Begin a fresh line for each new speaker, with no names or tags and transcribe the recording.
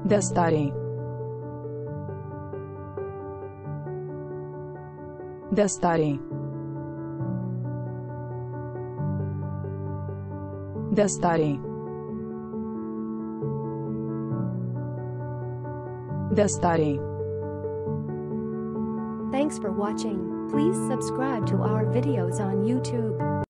دستاریں دستاریں دستاریں دستاریں
Thanks for watching. Please subscribe to our videos on YouTube.